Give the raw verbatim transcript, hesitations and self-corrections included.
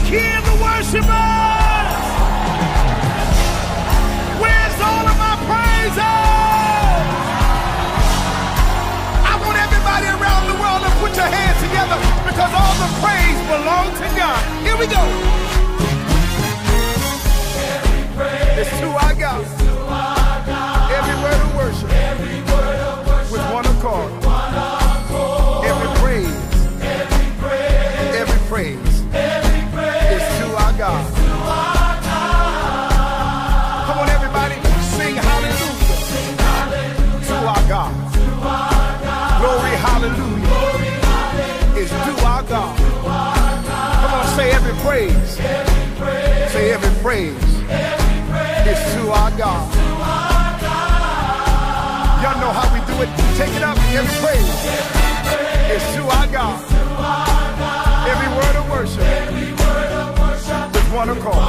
hear the worshipers. Where's all of my praises? I want everybody around the world to put your hands together because all the praise belongs to God. Here we go. Every praise it's to our God. It's to our God. Every word of worship. Every word of worship. With one accord. With one accord. Every praise. Every praise. Every praise. Every praise. It's to our God. It's to our God. Come on, everybody. Sing hallelujah. Sing hallelujah. To our God. To our God. Glory hallelujah. Glory hallelujah. It's to our God. To our God. Come on, say every praise. Every praise. Say every praise. Every praise. It's to our God. To our God. Y'all know how we do it. Take it up. Every praise. Every praise. It's to our God. To our God. Every word of worship. Every word of worship. With one accord.